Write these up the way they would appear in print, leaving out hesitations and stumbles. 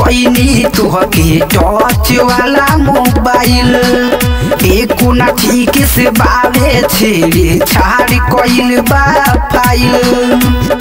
कोई तुहके टच वाला मोबाइल एक ना ठीक से बावे छेड़े छाड़ कोइल बा फाइल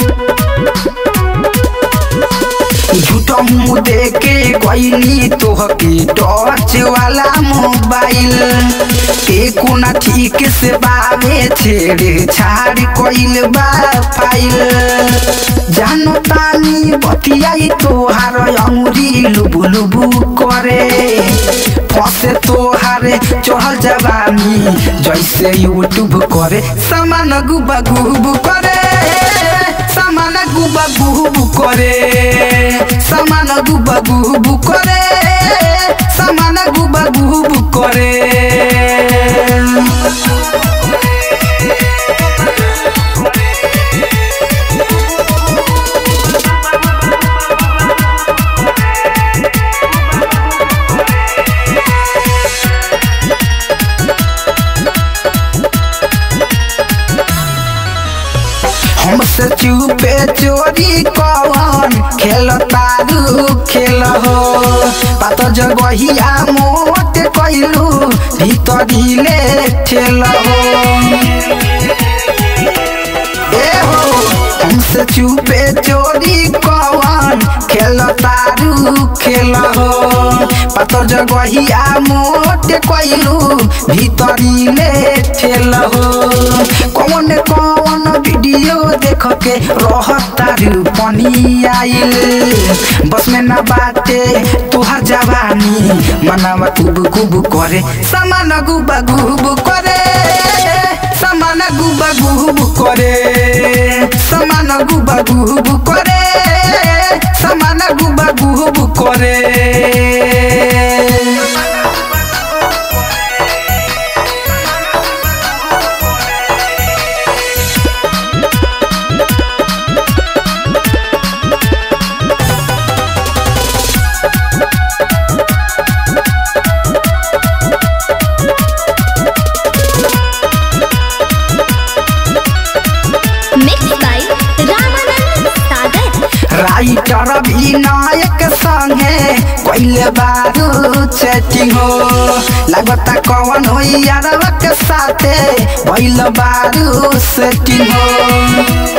झूठा मुँह देके कोई तुहके टच वाला मोबाइल एक ना ठीक से बावे छेड़े छाड़ कोइल बा फाइल जानो तानी बतियाई तोहार अंगुरी लुबु लुबु करे फसे तोहारे चढ़ल जवानी जैसे यूट्यूब करे सामान गुबा गुबु करे सामान गुबा गुबु करे सामान गुबा गुबु करे सामान गुबा गुबु करे हमसे चुपे चोरी कौन खेल तारू खेल हो पात जगहिया मोट कैलू भीतरीले ठेल हो ए हो हमसे चुपे चोरी कौन खेल तारू खेल हो पात जगहिया मोट कैलू भीतरीले ठेल हो कौन कौन वीडियो देख के रहतारू पानी आइल बस में ना बाटे तुहार जवानी मनावा कुब कुब करे सामान गुबा गुब करे सामान गुबा गुब करे सामान गुबा गुब करे सामान गुबा गुब करे राइटर विनायक संगे कोइले बारू चैटिंग हो लगता कौन हो यारवा के साथे भइल बारू सेटिंग हो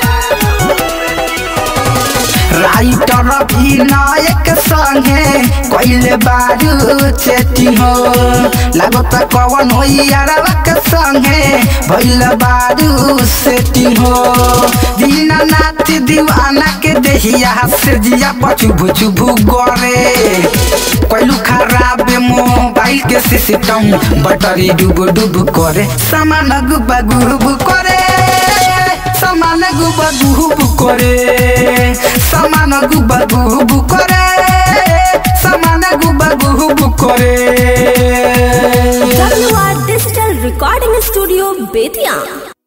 राइटर विनायक संगे कोइले बारू चैटिंग हो लगता कौन हो यारवा के संगे भइल बारू सेटिंग हो दीनानाथ दीवाना के देहिया से जिया चुभु चुभु गरे कोइलू खराब मोबाइल के सिस्टम बैटरी डूब डूब करे सामान गुबा गुब करे सामान गुबा गुब करे सामान गुबा गुब करे सामान गुबा गुब करे WR digital recording studio Bettiah.